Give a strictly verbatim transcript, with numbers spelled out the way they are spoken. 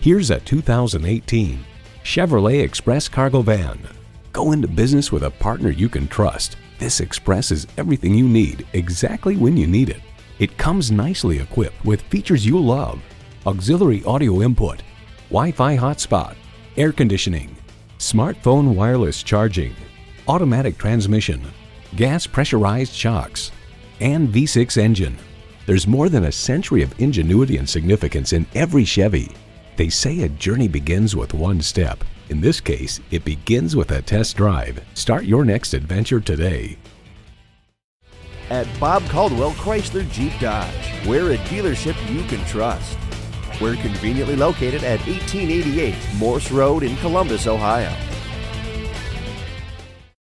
Here's a two thousand eighteen Chevrolet Express Cargo Van. Go into business with a partner you can trust. This Express is everything you need, exactly when you need it. It comes nicely equipped with features you'll love: auxiliary audio input, Wi-Fi hotspot, air conditioning, smartphone wireless charging, automatic transmission, gas pressurized shocks, and V six engine. There's more than a century of ingenuity and significance in every Chevy. They say a journey begins with one step. In this case, it begins with a test drive. Start your next adventure today. At Bob Caldwell Chrysler Jeep Dodge, we're a dealership you can trust. We're conveniently located at eighteen eighty-eight Morse Road in Columbus, Ohio.